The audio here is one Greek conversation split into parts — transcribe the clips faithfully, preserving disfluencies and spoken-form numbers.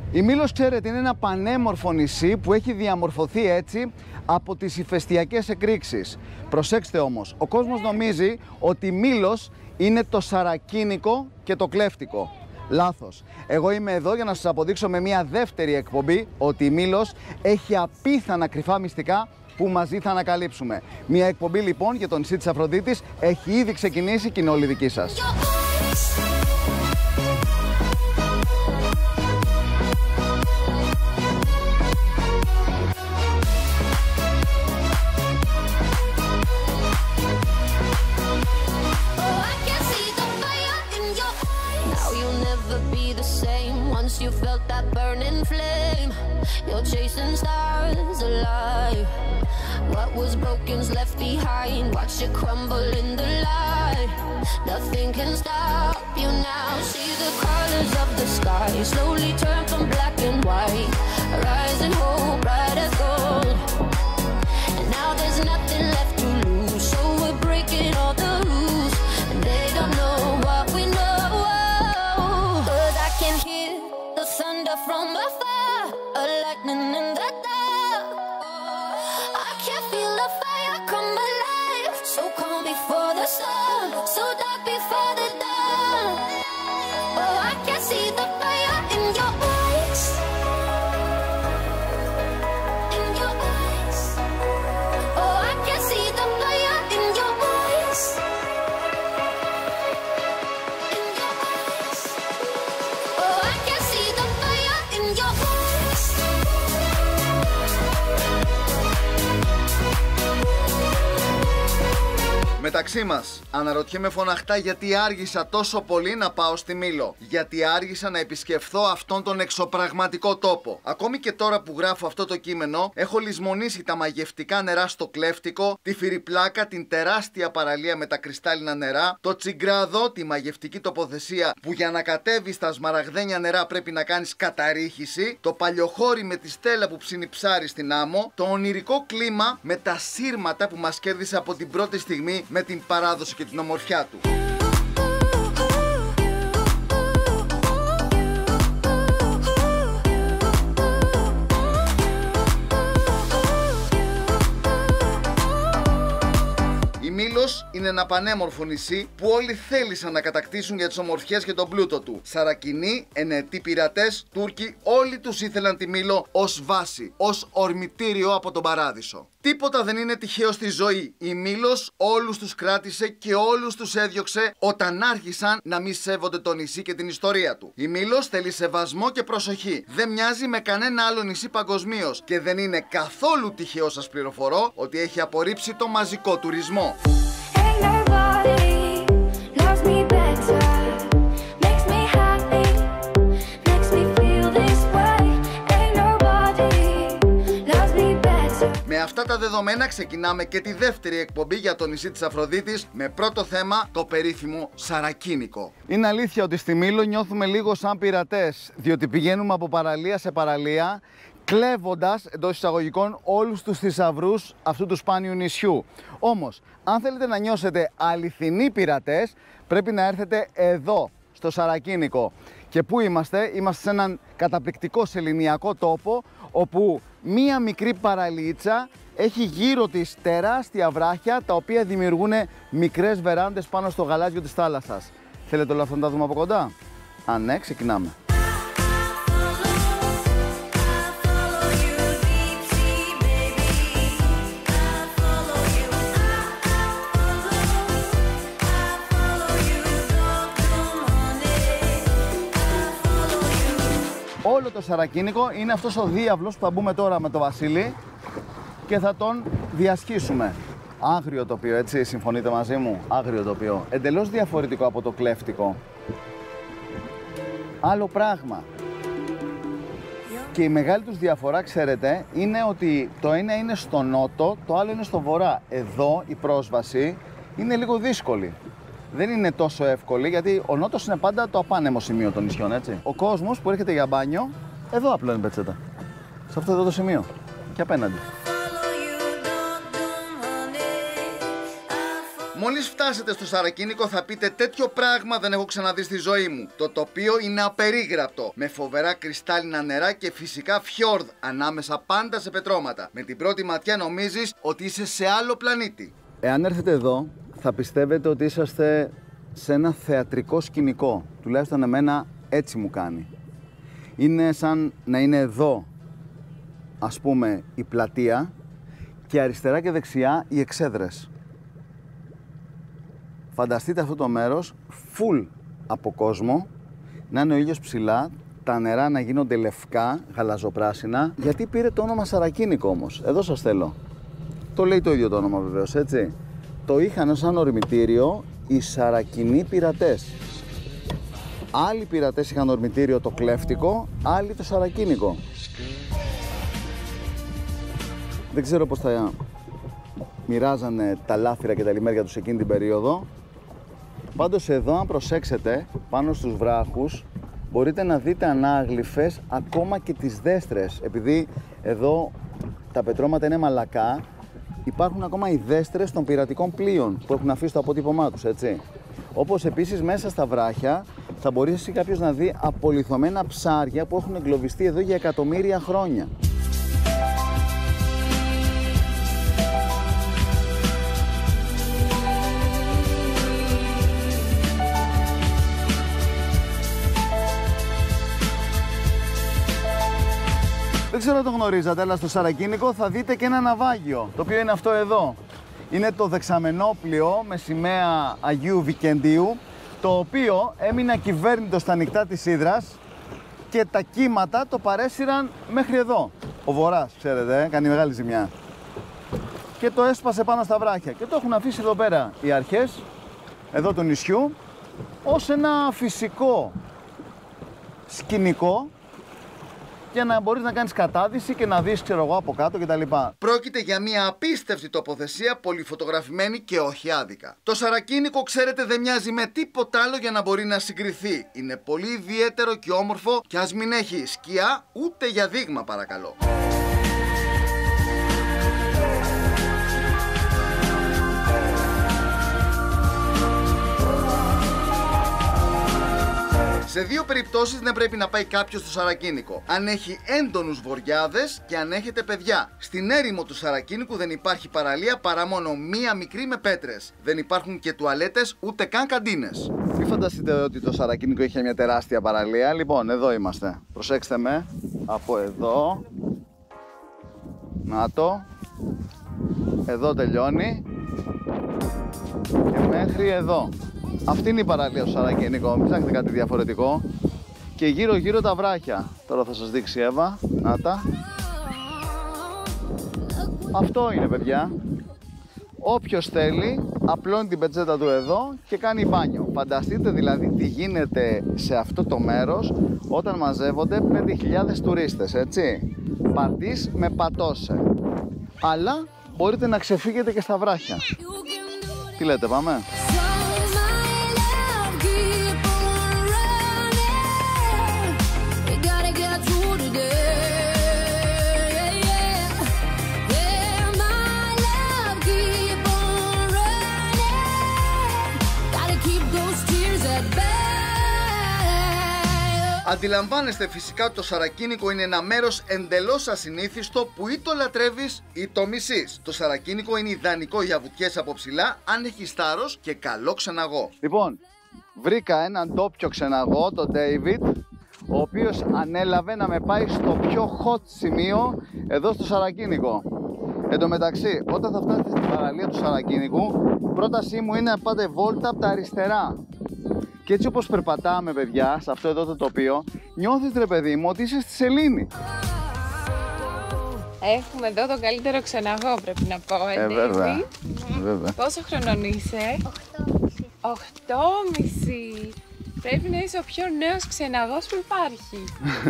Η Μήλος, ξέρετε, είναι ένα πανέμορφο νησί που έχει διαμορφωθεί έτσι από τις ηφαιστειακές εκρήξεις. Προσέξτε όμως, ο κόσμος νομίζει ότι η Μήλος είναι το Σαρακίνικο και το κλέφτικο. Λάθος. Εγώ είμαι εδώ για να σας αποδείξω με μια δεύτερη εκπομπή ότι η Μήλος έχει απίθανα κρυφά μυστικά που μαζί θα ανακαλύψουμε. Μια εκπομπή λοιπόν για το νησί της Αφροδίτης έχει ήδη ξεκινήσει και είναι όλη δική σας. You felt that burning flame. You're chasing stars alive. What was broken's left behind. Watch it crumble in the light. Nothing can stop you now. See the colors of the sky slowly turn from black and white. Rising hope, bright as gold. And now there's nothing left to lose. So we're breaking all the rules. And they don't know what we know. 'Cause I can hear thunder from afar, a lightning in the dark. I can feel the fire come alive. So calm before the storm, so dark before the dawn. Oh, I can see the fire in your eyes, in your eyes. Oh, I can see the fire in your eyes, in your eyes. Oh, I can see the fire in your eyes. Μεταξύ μας, αναρωτιέμαι φωναχτά γιατί άργησα τόσο πολύ να πάω στη Μήλο. Γιατί άργησα να επισκεφθώ αυτόν τον εξωπραγματικό τόπο. Ακόμη και τώρα που γράφω αυτό το κείμενο, έχω λησμονήσει τα μαγευτικά νερά στο Κλέφτικο, τη Πλάκα, την τεράστια παραλία με τα κρυστάλλινα νερά, το Τσιγκράδο, τη μαγευτική τοποθεσία που για να κατέβει στα σμαραγδένια νερά πρέπει να κάνεις καταρρίχηση, το παλιοχώρι με τη στέλα που ψήνει ψάρι στην άμμο, το ονειρικό κλίμα με τα σύρματα που μας κέρδισε από την πρώτη στιγμή με την παράδοση και την ομορφιά του. Η Μήλος είναι ένα πανέμορφο νησί που όλοι θέλησαν να κατακτήσουν για τις ομορφιές και τον πλούτο του. Σαρακινοί, ενετοί πειρατές, Τούρκοι, όλοι τους ήθελαν τη Μήλο ως βάση, ως ορμητήριο από τον παράδεισο. Τίποτα δεν είναι τυχαίο στη ζωή. Η Μήλος όλους τους κράτησε και όλους τους έδιωξε όταν άρχισαν να μη σέβονται το νησί και την ιστορία του. Η Μήλος θέλει σεβασμό και προσοχή. Δεν μοιάζει με κανένα άλλο νησί παγκοσμίως και δεν είναι καθόλου τυχαίο, σας πληροφορώ, ότι έχει απορρίψει το μαζικό τουρισμό. Με αυτά τα δεδομένα ξεκινάμε και τη δεύτερη εκπομπή για το νησί της Αφροδίτης με πρώτο θέμα το περίφημο Σαρακίνικο. Είναι αλήθεια ότι στη Μήλο νιώθουμε λίγο σαν πειρατές, διότι πηγαίνουμε από παραλία σε παραλία κλέβοντας εντός εισαγωγικών όλους τους θησαυρούς αυτού του σπάνιου νησιού. Όμως, αν θέλετε να νιώσετε αληθινοί πειρατές, πρέπει να έρθετε εδώ, στο Σαρακίνικο. Και πού είμαστε? Είμαστε σε έναν καταπληκτικό σεληνιακό τόπο, όπου μία μικρή παραλίτσα έχει γύρω της τεράστια βράχια, τα οποία δημιουργούν μικρές βεράντες πάνω στο γαλάζιο της θάλασσας. Θέλετε όλα αυτά να τα δούμε από κοντά? Αν ναι, ξεκινάμε. Όλο το Σαρακίνικο είναι αυτός ο διάβλος που θα μπούμε τώρα με το Βασίλη και θα τον διασχίσουμε. Άγριο τοπίο, έτσι, συμφωνείτε μαζί μου? Άγριο τοπίο. Εντελώς διαφορετικό από το κλέφτικο. Άλλο πράγμα. Και η μεγάλη τους διαφορά, ξέρετε, είναι ότι το ένα είναι στο νότο, το άλλο είναι στο βορρά. Εδώ η πρόσβαση είναι λίγο δύσκολη. Δεν είναι τόσο εύκολη, γιατί ο νότος είναι πάντα το απάνεμο σημείο των νησιών, έτσι. Ο κόσμος που έρχεται για μπάνιο, εδώ απλώνει πετσέτα. Σε αυτό εδώ το σημείο. Και απέναντι. Μόλις φτάσετε στο Σαρακίνικο θα πείτε τέτοιο πράγμα δεν έχω ξαναδεί στη ζωή μου. Το τοπίο είναι απερίγραπτο, με φοβερά κρυστάλλινα νερά και φυσικά φιόρδ ανάμεσα πάντα σε πετρώματα. Με την πρώτη ματιά νομίζεις ότι είσαι σε άλλο πλανήτη. Εάν έρθετε εδώ θα πιστεύετε ότι είσαστε σε ένα θεατρικό σκηνικό. Τουλάχιστον εμένα έτσι μου κάνει. Είναι σαν να είναι εδώ, ας πούμε, η πλατεία και αριστερά και δεξιά οι εξέδρες. Φανταστείτε αυτό το μέρος full από κόσμο, να είναι ο ήλιος ψηλά, τα νερά να γίνονται λευκά, γαλαζοπράσινα. Γιατί πήρε το όνομα Σαρακίνικο όμως, εδώ σας θέλω. Το λέει το ίδιο το όνομα βεβαίως, έτσι. Το είχαν σαν ορμητήριο οι Σαρακινοί πειρατές. Άλλοι πειρατές είχαν ορμητήριο το κλέφτικο, άλλοι το Σαρακίνικο. Δεν ξέρω πώς θα μοιράζανε τα λάφυρα και τα λιμέρια τους εκείνη την περίοδο. Πάντως εδώ, αν προσέξετε, πάνω στους βράχους μπορείτε να δείτε ανάγλυφες ακόμα και τις δέστρες. Επειδή εδώ τα πετρώματα είναι μαλακά, υπάρχουν ακόμα οι δέστρες των πειρατικών πλοίων που έχουν αφήσει το αποτύπωμά τους, έτσι. Όπως επίσης μέσα στα βράχια θα μπορέσει κάποιος να δει απολιθωμένα ψάρια που έχουν εγκλωβιστεί εδώ για εκατομμύρια χρόνια. Δεν ξέρω αν το γνωρίζατε, αλλά στο Σαρακίνικο θα δείτε και ένα ναυάγιο, το οποίο είναι αυτό εδώ. Είναι το δεξαμενόπλιο με σημαία Αγίου Βικεντίου, το οποίο έμεινε ακυβέρνητο στα νυχτά της Ύδρας και τα κύματα το παρέσυραν μέχρι εδώ. Ο Βορράς, ξέρετε, κάνει μεγάλη ζημιά. Και το έσπασε πάνω στα βράχια και το έχουν αφήσει εδώ πέρα οι αρχές, εδώ του νησιού, ως ένα φυσικό σκηνικό, για να μπορείς να κάνεις κατάδυση και να δεις, ξέρω εγώ, από κάτω κτλ. Πρόκειται για μια απίστευτη τοποθεσία, πολυφωτογραφημένη και όχι άδικα. Το Σαρακίνικο, ξέρετε, δεν μοιάζει με τίποτα άλλο για να μπορεί να συγκριθεί. Είναι πολύ ιδιαίτερο και όμορφο και ας μην έχει σκιά ούτε για δείγμα, παρακαλώ. Σε δύο περιπτώσεις δεν πρέπει να πάει κάποιος στο Σαρακίνικο. Αν έχει έντονους βοριάδες και αν έχετε παιδιά. Στην έρημο του Σαρακίνικου δεν υπάρχει παραλία παρά μόνο μία μικρή με πέτρες. Δεν υπάρχουν και τουαλέτες ούτε καν καντίνες. Μην φανταστείτε ότι το Σαρακίνικο είχε μια τεράστια παραλία. Λοιπόν, εδώ είμαστε. Προσέξτε με. Από εδώ. Να το. Εδώ τελειώνει. Και μέχρι εδώ. Αυτή είναι η παραλία του Σαρακίνικο, μην ψάχνετε κάτι διαφορετικό. Και γύρω γύρω τα βράχια. Τώρα θα σας δείξει η Εύα. Να τα. Αυτό είναι, παιδιά. Όποιος θέλει απλώνει την πετσέτα του εδώ και κάνει μπάνιο. Φανταστείτε δηλαδή τι γίνεται σε αυτό το μέρος όταν μαζεύονται πέντε χιλιάδες τουρίστες, έτσι. Πατής με πατώσε. Αλλά μπορείτε να ξεφύγετε και στα βράχια. Τι λέτε, πάμε? Αντιλαμβάνεστε φυσικά ότι το Σαρακίνικο είναι ένα μέρος εντελώς ασυνήθιστο που ή το λατρεύεις ή το μισείς. Το Σαρακίνικο είναι ιδανικό για βουτιές από ψηλά αν έχεις θάρρος και καλό ξεναγό. Λοιπόν, βρήκα έναν ντόπιο ξεναγό, τον David, ο οποίος ανέλαβε να με πάει στο πιο hot σημείο εδώ στο Σαρακίνικο. Εν τω μεταξύ, όταν θα φτάσετε στην παραλία του Σαρακίνικου, πρότασή μου είναι να πάτε βόλτα από τα αριστερά. Και έτσι όπως περπατάμε, παιδιά, σε αυτό εδώ το τοπίο, νιώθεις, ρε παιδί μου, ότι είσαι στη σελήνη. Έχουμε εδώ τον καλύτερο ξεναγό, πρέπει να πω, ε, βέβαια. βέβαια. Πόσο χρονών είσαι? Οχτώμισι. Πρέπει να είσαι ο πιο νέος ξεναγός που υπάρχει.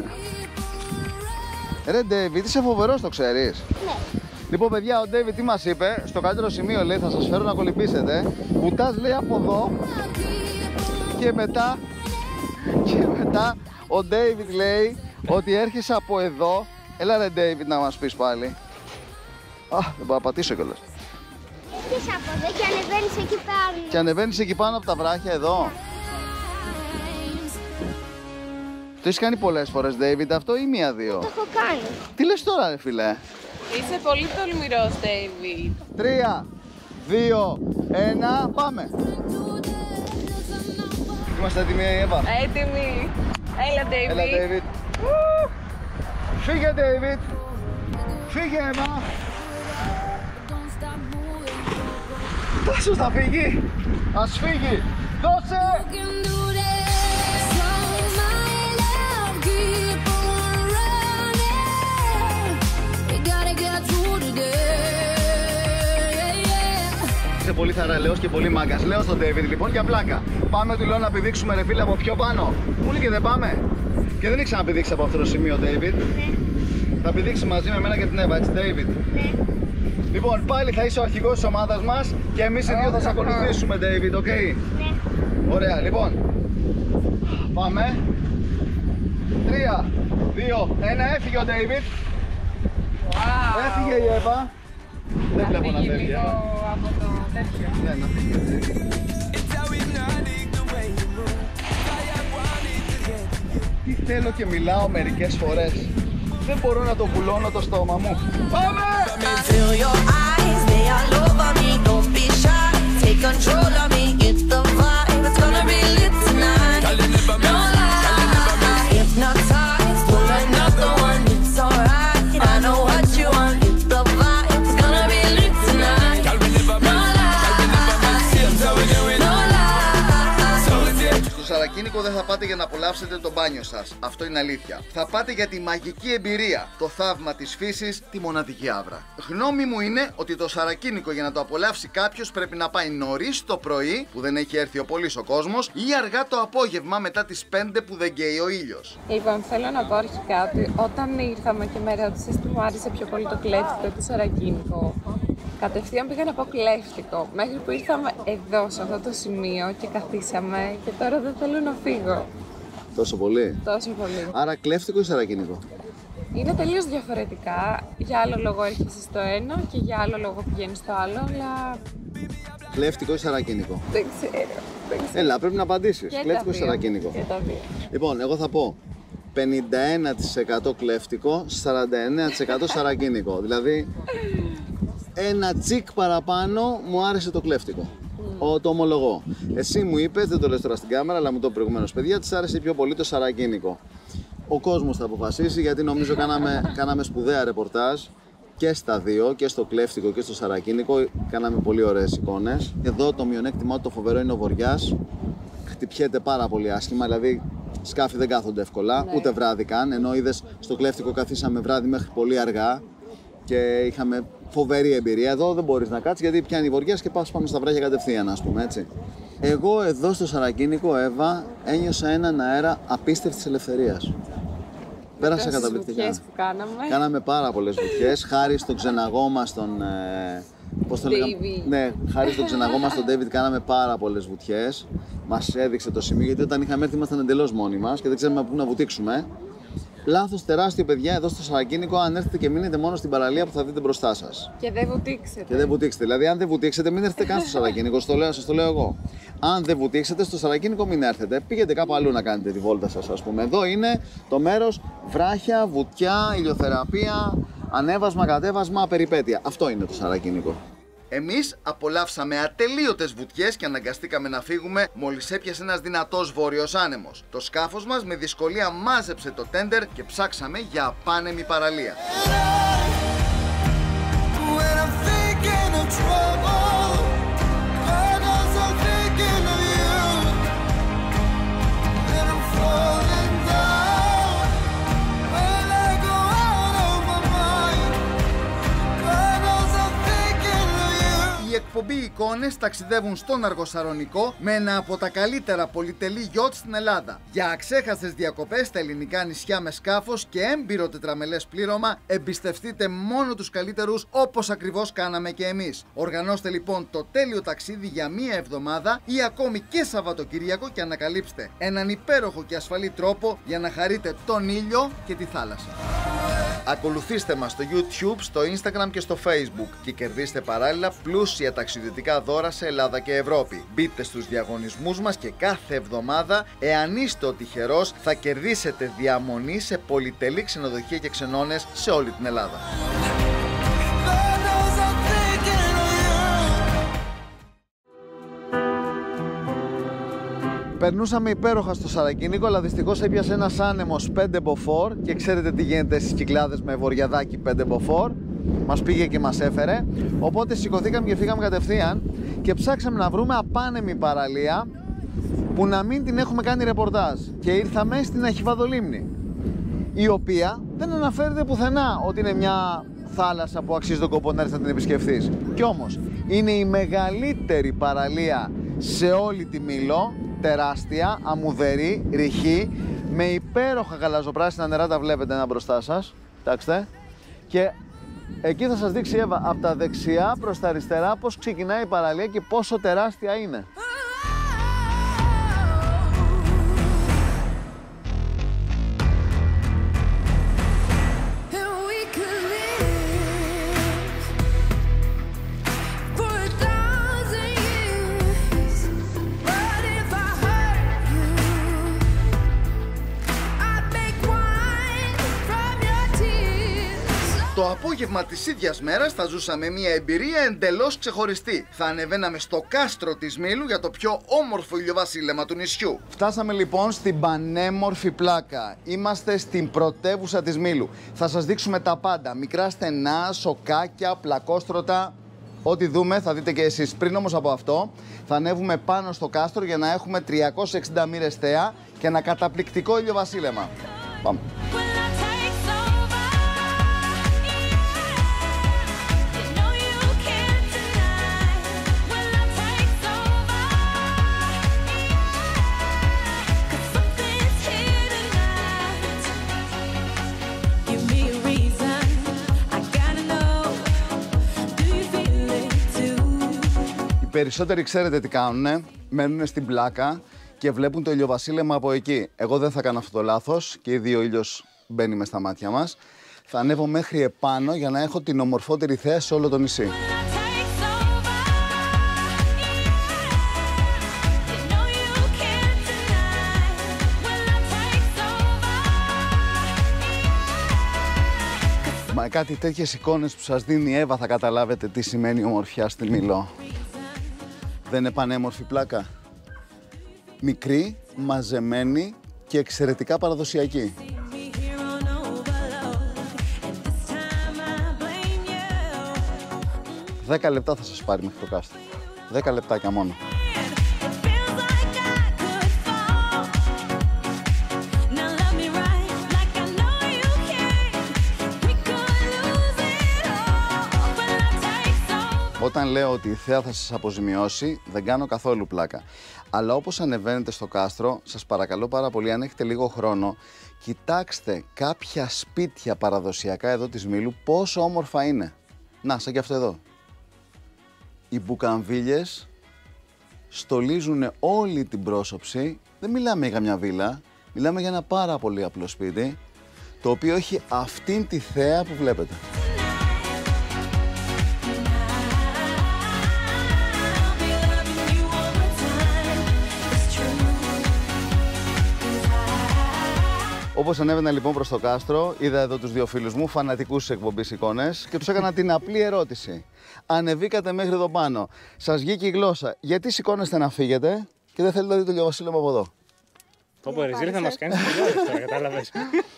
Ρε Ντέιβιτ, είσαι φοβερός, το ξέρεις? Ναι. Λοιπόν, παιδιά, ο Ντέιβιτ τι μας είπε? Στο καλύτερο σημείο, λέει, θα σας φέρω να κολυμπήσετε. Κουτάς, λέει, από εδώ. Και μετά, και μετά ο Ντέιβιτ λέει ότι έρχεσαι από εδώ. Έλα ρε Ντέιβιτ να μας πεις πάλι. Α, δεν μπορώ να πατήσω κιόλας. Τι αρχίζεις από εδώ και ανεβαίνεις εκεί πάνω. Και ανεβαίνεις εκεί πάνω από τα βράχια εδώ. Το έχεις κάνει πολλές φορές, David, αυτό ή μία-δύο? Το έχω κάνει. Τι λες τώρα, ρε φίλε? Είσαι πολύ τολμηρός, David. Τρία, δύο, ένα, πάμε. Είμαστε έτοιμοι, Εύα? Έτοιμοι. Έλα, David. Έλα, David. Ου! Φύγε, David. Φύγε, Εύα. Τάσος θα φύγει. Ας φύγει. Δώσε. Είσαι πολύ θαραλέος και πολύ μάγκας. Λέω στον David λοιπόν για πλάκα. Πάμε, του λέω να πηδήξουμε, ρε φίλε, από πιο πάνω. Μου λέει και δεν πάμε. Και δεν έχει ξαναπηδήξει από αυτό το σημείο, David. Ναι. Θα πηδήξει μαζί με εμένα και την Εύα, έτσι, David? Ναι. Λοιπόν, πάλι θα είσαι ο αρχηγός της ομάδας μας και εμείς οι δύο θα σε ακολουθήσουμε, David, οκ? Okay? Ναι. Ωραία, λοιπόν. Πάμε. Τρία, δύο, ένα, έφυγε ο David. Wow. Έφυγε η Εύα. Δεν βλέπω να φεύγει. λίγο από το τέτοιο. Ναι, να φύγει. Τι θέλω και μιλάω μερικές φορές. Δεν μπορώ να το βουλώνω το στόμα μου. Πάμε! Στο Σαρακίνικο δεν θα πάτε για να απολαύσετε το μπάνιο σας. Αυτό είναι αλήθεια. Θα πάτε για τη μαγική εμπειρία, το θαύμα της φύσης, τη μοναδική άβρα. Γνώμη μου είναι ότι το Σαρακίνικο για να το απολαύσει κάποιος πρέπει να πάει νωρίς το πρωί, που δεν έχει έρθει ο πολύς ο κόσμος, ή αργά το απόγευμα μετά τις πέντε που δεν καίει ο ήλιος. Λοιπόν, θέλω να πω αρχικά ότι όταν ήρθαμε και με ρώτησες τι μου άρεσε πιο πολύ το κλέφτικο ή το Σαρακίνικο, κατευθείαν πήγα να πω κλέφτικο, μέχρι που ήρθαμε εδώ σε αυτό το σημείο και καθίσαμε και τώρα δεν θέλω να φύγω. Τόσο πολύ. Τόσο πολύ. Άρα κλέφτικο ή Σαρακίνικο? Είναι τελείως διαφορετικά. Για άλλο λόγο έρχεσαι στο ένα και για άλλο λόγο πηγαίνεις στο άλλο, αλλά Κλέφτικο ή Σαρακίνικο? δεν ξέρω. Δεν ξέρω. Έλα, πρέπει να απαντήσεις. Και Κλέφτικο τα ή δύο. Σαρακίνικο? Και τα δύο. Λοιπόν, εγώ θα πω πενήντα ένα τοις εκατό κλέφτικο, σαράντα εννέα τοις εκατό Σαρακίνικο. Δηλαδή, ένα τσικ παραπάνω μου άρεσε το κλέφτικο. Ο, το ομολογώ. Εσύ μου είπες, δεν το λες τώρα στην κάμερα, αλλά μου το προηγουμένως, παιδιά, της άρεσε πιο πολύ το Σαρακίνικο. Ο κόσμος θα αποφασίσει, γιατί νομίζω κάναμε, κάναμε σπουδαία ρεπορτάζ και στα δύο, και στο κλέφτικο και στο Σαρακίνικο. Κάναμε πολύ ωραίες εικόνες. Εδώ το μειονέκτημά το φοβερό είναι ο βοριάς. Χτυπιέται πάρα πολύ άσχημα, δηλαδή σκάφη δεν κάθονται εύκολα, ναι. Ούτε βράδυ καν. Ενώ είδες στο κλέφτικο καθίσαμε βράδυ μέχρι πολύ αργά και είχαμε φοβερή εμπειρία. Εδώ δεν μπορείς να κάτσεις γιατί πιάνει βοριάς και πας πάμε στα βράχια κατευθείαν, ας πούμε, έτσι. Εγώ εδώ στο Σαρακίνικο, Εύα, ένιωσα έναν αέρα απίστευτης ελευθερίας. Πέρασα καταπληκτικά. Βουτιές που κάναμε. Κάναμε πάρα πολλές βουτιές, χάρη στον ξεναγό μας τον... Ε, πώς το λέγαμε? Ναι, χάρη στον ξεναγό μας τον David κάναμε πάρα πολλές βουτιές. Μας έδειξε το σημείο, γιατί όταν είχαμε έρθει ήμασταν εντελώς μόνοι μας και δεν ξέραμε πού να βουτήξουμε. Λάθος τεράστιο, παιδιά, εδώ στο Σαρακίνικο, αν έρθετε και μείνετε μόνο στην παραλία που θα δείτε μπροστά σας. Και δεν βουτήξετε. Και δεν βουτήξετε. Δηλαδή, αν δεν βουτήξετε, μην έρθετε καν στο Σαρακίνικο. Στο λέω, σας το λέω εγώ. Αν δεν βουτήξετε στο Σαρακίνικο, μην έρθετε. Πήγαινε κάπου αλλού να κάνετε τη βόλτα σας, ας πούμε. Εδώ είναι το μέρος βράχια, βουτιά, ηλιοθεραπεία, ανέβασμα, κατέβασμα, περιπέτεια. Αυτό είναι το Σαρακίνικο. Εμείς απολαύσαμε ατελείωτες βουτιές και αναγκαστήκαμε να φύγουμε μόλις έπιασε ένας δυνατός βόρειος άνεμος. Το σκάφος μας με δυσκολία μάζεψε το τέντερ και ψάξαμε για απάνεμη παραλία. Οι εκπομπή εικόνες ταξιδεύουν στον Αργοσαρονικό με ένα από τα καλύτερα πολυτελή γιότ στην Ελλάδα. Για αξέχαστες διακοπές στα ελληνικά νησιά με σκάφος και έμπειρο τετραμελές πλήρωμα, εμπιστευτείτε μόνο τους καλύτερους, όπως ακριβώς κάναμε και εμείς. Οργανώστε λοιπόν το τέλειο ταξίδι για μία εβδομάδα ή ακόμη και Σαββατοκύριακο και ανακαλύψτε έναν υπέροχο και ασφαλή τρόπο για να χαρείτε τον ήλιο και τη θάλασσα. Ακολουθήστε μας στο YouTube, στο Instagram και στο Facebook και κερδίστε παράλληλα πλούσια ταξιδιωτικά δώρα σε Ελλάδα και Ευρώπη. Μπείτε στους διαγωνισμούς μας και κάθε εβδομάδα, εάν είστε ο τυχερός, θα κερδίσετε διαμονή σε πολυτελή ξενοδοχεία και ξενώνες σε όλη την Ελλάδα. Περνούσαμε υπέροχα στο Σαρακίνικο, αλλά δυστυχώς έπιασε ένας άνεμος πέντε μποφόρ και ξέρετε τι γίνεται στις Κυκλάδες με βοριαδάκι πέντε μποφόρ. Μας πήγε και μας έφερε, οπότε σηκωθήκαμε και φύγαμε κατευθείαν και ψάξαμε να βρούμε απάνεμη παραλία που να μην την έχουμε κάνει ρεπορτάζ και ήρθαμε στην Αχιβαδολίμνη, η οποία δεν αναφέρεται πουθενά ότι είναι μια θάλασσα που αξίζει τον κόπο να έρθει να την επισκεφθείς. Κι όμως είναι η μεγαλύτερη παραλία σε όλη τη Μήλο, τεράστια, αμμουδερή, ρηχή, με υπέροχα γαλαζοπράσινα νερά, τα βλέπετε ένα μπροστά σας, κοιτάξτε, και εκεί θα σας δείξει η Εύα από τα δεξιά προς τα αριστερά πώς ξεκινάει η παραλία και πόσο τεράστια είναι. Το απόγευμα της ίδιας μέρας θα ζούσαμε μια εμπειρία εντελώς ξεχωριστή. Θα ανεβαίναμε στο κάστρο της Μήλου για το πιο όμορφο ηλιοβασίλεμα του νησιού. Φτάσαμε λοιπόν στην πανέμορφη Πλάκα. Είμαστε στην πρωτεύουσα της Μήλου. Θα σας δείξουμε τα πάντα. Μικρά στενά, σοκάκια, πλακόστρωτα. Ό,τι δούμε θα δείτε και εσείς. Πριν όμως από αυτό θα ανέβουμε πάνω στο κάστρο για να έχουμε τριακόσιες εξήντα μοίρες θέα και ένα καταπληκτικό ηλιοβασίλεμα. Πάμε. Οι περισσότεροι ξέρετε τι κάνουνε, μένουν στην Πλάκα και βλέπουν το ηλιοβασίλεμα από εκεί. Εγώ δεν θα κάνω αυτό το λάθος και ήδη ο ήλιος μπαίνει μες στα μάτια μας. Θα ανέβω μέχρι επάνω για να έχω την ομορφότερη θέα σε όλο το νησί. Με κάτι τέτοιες εικόνες που σας δίνει η Εύα θα καταλάβετε τι σημαίνει ομορφιά στη Μήλο. Δεν είναι πανέμορφη Πλάκα? Μικρή, μαζεμένη και εξαιρετικά παραδοσιακή. Δέκα λεπτά θα σας πάρει μέχρι το κάστρο. Δέκα λεπτάκια μόνο. Όταν λέω ότι η θέα θα σας αποζημιώσει, δεν κάνω καθόλου πλάκα. Αλλά όπως ανεβαίνετε στο κάστρο, σας παρακαλώ πάρα πολύ, αν έχετε λίγο χρόνο, κοιτάξτε κάποια σπίτια παραδοσιακά εδώ της Μήλου, πόσο όμορφα είναι. Να, σαν και αυτό εδώ. Οι μπουκαμβίλιες στολίζουν όλη την πρόσωψη. Δεν μιλάμε για μια βίλα, μιλάμε για ένα πάρα πολύ απλό σπίτι, το οποίο έχει αυτήν τη θέα που βλέπετε. Όπως ανέβαινα λοιπόν προς το κάστρο, είδα εδώ τους δύο φίλους μου, φανατικούς της εκπομπής Εικόνες, και τους έκανα την απλή ερώτηση. Ανεβήκατε μέχρι εδώ πάνω, σας βγήκε η γλώσσα, γιατί σηκώνεστε να φύγετε και δεν θέλετε να δείτε το ηλιοβασίλεμα από εδώ? Το Ρεζίλ θα μας κάνει τώρα, κατάλαβες.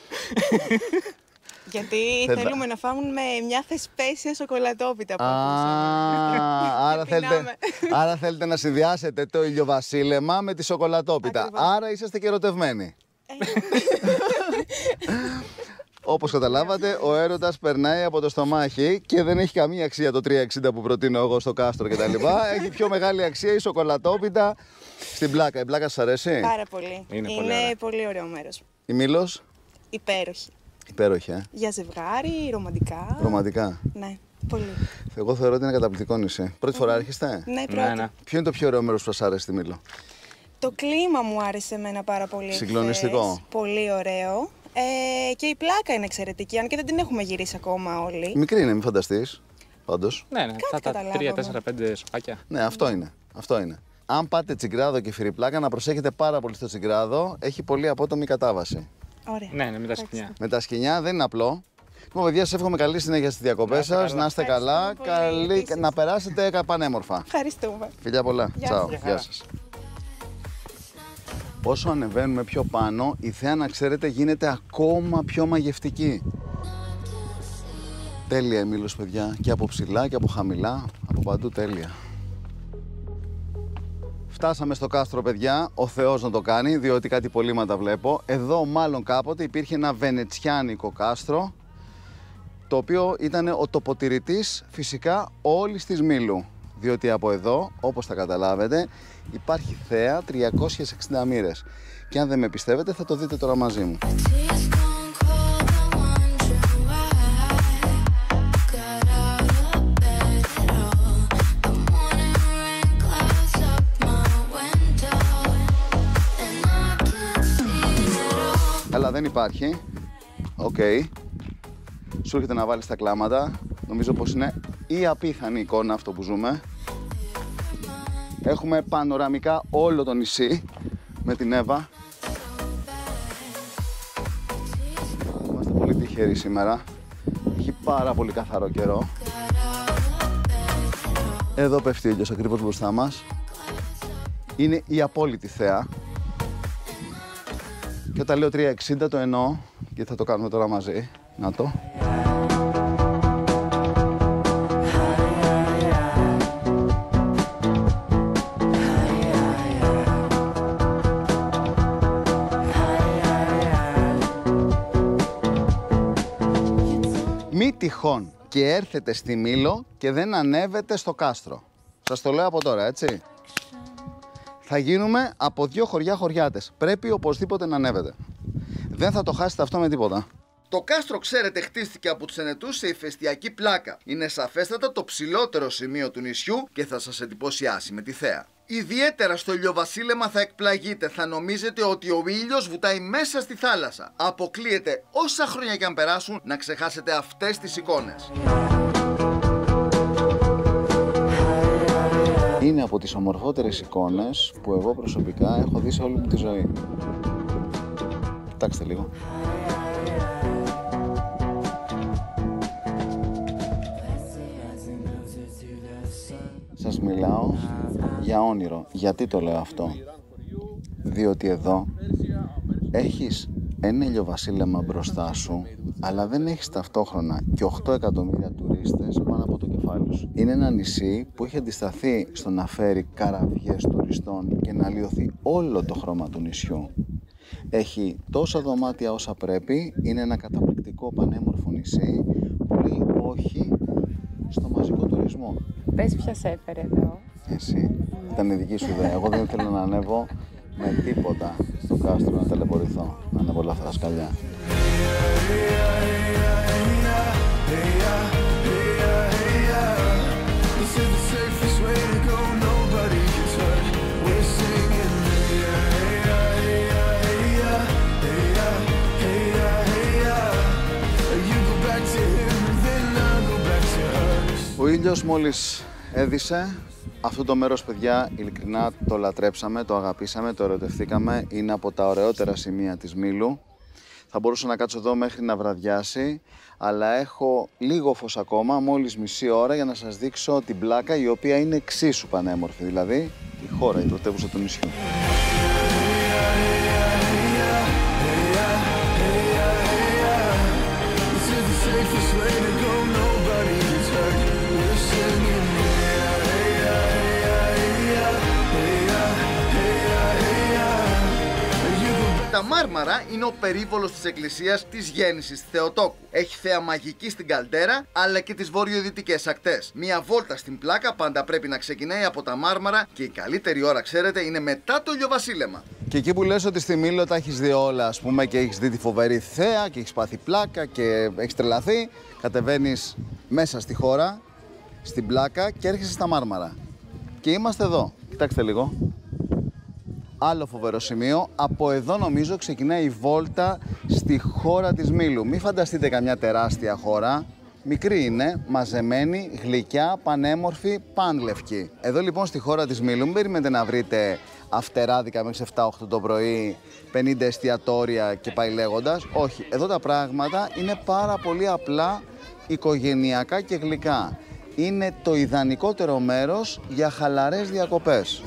Γιατί Θέλετε... θέλουμε να φάμε μια θεσπέσια σοκολατόπιτα που άρα, θέλετε, άρα θέλετε να συνδυάσετε το ηλιοβασίλεμα με τη σοκολατόπιτα. Ακριβώς. Άρα είσαστε και ερωτευμένοι. Όπως καταλάβατε, ο έρωτας περνάει από το στομάχι και δεν έχει καμία αξία το τρία εξήντα που προτείνω εγώ στο κάστρο κτλ. Έχει πιο μεγάλη αξία η σοκολατόπιτα στην Πλάκα. Η Πλάκα σας αρέσει? Πάρα πολύ. Είναι, Είναι πολύ, πολύ ωραίο μέρος. Η Μήλος? Υπέροχη. Υπέροχη, ε. Για ζευγάρι, ρομαντικά. Ρομαντικά. Ναι, πολύ. Εγώ θεωρώ ότι είναι καταπληκτικό νησί. Πρώτη φορά έρχεστε? Ναι, πρώτη. Ναι, ναι. Ποιο είναι το πιο ωραίο μέρος που σας άρεσε στη Μήλο? Το κλίμα μου άρεσε εμένα πάρα πολύ. Συγκλονιστικό. Εχθές. Πολύ ωραίο. Ε, και η Πλάκα είναι εξαιρετική, αν και δεν την έχουμε γυρίσει ακόμα όλοι. Μικρή είναι, μην φανταστείς. Πάντως. Ναι, ναι, αυτά τα τρία, τέσσερα, πέντε σοπάκια. Ναι, αυτό είναι. Αυτό είναι. Αν πάτε Τσιγκράδο και Φιρυπλάκα, να προσέχετε πάρα πολύ στο Τσιγκράδο. Έχει πολύ απότομη κατάβαση. Ωραία. Ναι, ναι, με τα σκοινιά. Με τα σκοινιά δεν είναι απλό. Λοιπόν, παιδιά, σας εύχομαι καλή συνέχεια στις διακοπές σας. Να είστε καλά. Καλή... Να περάσετε πανέμορφα. Ευχαριστούμε. Φιλιά πολλά. Γεια Τσάου. σας. Γεια σας. Όσο ανεβαίνουμε πιο πάνω, η θέα, να ξέρετε, γίνεται ακόμα πιο μαγευτική. Τέλεια η Μήλος, παιδιά. Και από ψηλά και από χαμηλά. Από παντού τέλεια. Φτάσαμε στο κάστρο, παιδιά, ο Θεός να το κάνει, διότι κάτι υπολείμματα βλέπω. Εδώ μάλλον κάποτε υπήρχε ένα βενετσιάνικο κάστρο, το οποίο ήταν ο τοποτηρητής φυσικά όλης της Μήλου. Διότι από εδώ, όπως θα καταλάβετε, υπάρχει θέα τριακόσιες εξήντα μοίρες. Και αν δεν με πιστεύετε, θα το δείτε τώρα μαζί μου. Αλλά δεν υπάρχει. Οκ. Okay. Σου έρχεται να βάλεις τα κλάματα. Νομίζω πως είναι η απίθανη εικόνα αυτό που ζούμε. Έχουμε πανοραμικά όλο το νησί με την Εύα. Είμαστε πολύ τυχεροί σήμερα. Έχει πάρα πολύ καθαρό καιρό. Εδώ πέφτει ο ήλιος ακριβώς μπροστά μας. Είναι η απόλυτη θέα. Και όταν λέω τριακόσια εξήντα το εννοώ και θα το κάνουμε τώρα μαζί. Να το. Μη τυχόν και έρθετε στη Μήλο και δεν ανέβετε στο κάστρο. Σας το λέω από τώρα, έτσι. Θα γίνουμε από δύο χωριά χωριάτες. Πρέπει οπωσδήποτε να ανέβετε. Δεν θα το χάσετε αυτό με τίποτα. Το κάστρο, ξέρετε, χτίστηκε από τους Ενετούς σε ηφαιστειακή πλάκα. Είναι σαφέστατα το ψηλότερο σημείο του νησιού και θα σας εντυπωσιάσει με τη θέα. Ιδιαίτερα στο ηλιοβασίλεμα θα εκπλαγείτε, θα νομίζετε ότι ο ήλιος βουτάει μέσα στη θάλασσα. Αποκλείεται όσα χρόνια και αν περάσουν να ξεχάσετε αυτές τις εικόνες. Είναι από τις ομορφότερες εικόνες που εγώ προσωπικά έχω δει σε όλη μου τη ζωή. Κοιτάξτε λίγο. Σας μιλάω για όνειρο. Γιατί το λέω αυτό? Διότι εδώ έχεις ένα ηλιοβασίλεμα μπροστά σου, αλλά δεν έχεις ταυτόχρονα και οκτώ εκατομμύρια τουρίστες πάνω από το κεφάλι σου. Είναι ένα νησί που έχει αντισταθεί στο να φέρει καραβιές τουριστών και να αλλοιωθεί όλο το χρώμα του νησιού. Έχει τόσα δωμάτια όσα πρέπει, είναι ένα καταπληκτικό πανέμορφο νησί που λέει όχι στο μαζικό τουρισμό. Πες ποια σε έφερε εδώ. Εσύ. Ήταν η δική σου ιδέα. Εγώ δεν ήθελα να ανέβω με τίποτα στο κάστρο, να ταλαιπωρηθώ, να ανέβω όλα αυτά τα σκαλιά. Ο ήλιος μόλις έδισε. Αυτό το μέρος, παιδιά, ειλικρινά το λατρέψαμε, το αγαπήσαμε, το ερωτευθήκαμε. Είναι από τα ωραιότερα σημεία της Μήλου. Θα μπορούσα να κάτσω εδώ μέχρι να βραδιάσει, αλλά έχω λίγο φως ακόμα, μόλις μισή ώρα, για να σας δείξω την Πλάκα, η οποία είναι εξίσου πανέμορφη, δηλαδή η χώρα, η πρωτεύουσα του νησιού. Τα Μάρμαρα είναι ο περίβολος της εκκλησίας της γέννησης Θεοτόκου. Έχει θέα μαγική στην καλτέρα, αλλά και τις βορειοδυτικές ακτές. Μια βόλτα στην Πλάκα πάντα πρέπει να ξεκινάει από τα Μάρμαρα και η καλύτερη ώρα, ξέρετε, είναι μετά το ηλιοβασίλεμα. Και εκεί που λες ότι στη Μήλο τα έχεις δει όλα, ας πούμε, και έχεις δει τη φοβερή θέα και έχεις πάθει πλάκα και έχεις τρελαθεί, κατεβαίνεις μέσα στη χώρα, στην Πλάκα και έρχεσαι στα Μάρμαρα. Και είμαστε εδώ. Κοιτάξτε λίγο. Άλλο φοβερό σημείο, από εδώ νομίζω ξεκινάει η βόλτα στη χώρα της Μήλου. Μην φανταστείτε καμιά τεράστια χώρα. Μικρή είναι, μαζεμένη, γλυκιά, πανέμορφη, πανλευκή. Εδώ λοιπόν στη χώρα της Μήλου μην περιμένετε να βρείτε αυτεράδικα μέχρι εφτά οχτώ το πρωί, πενήντα εστιατόρια και πάει λέγοντας. Όχι, εδώ τα πράγματα είναι πάρα πολύ απλά, οικογενειακά και γλυκά. Είναι το ιδανικότερο μέρος για χαλαρές διακοπές.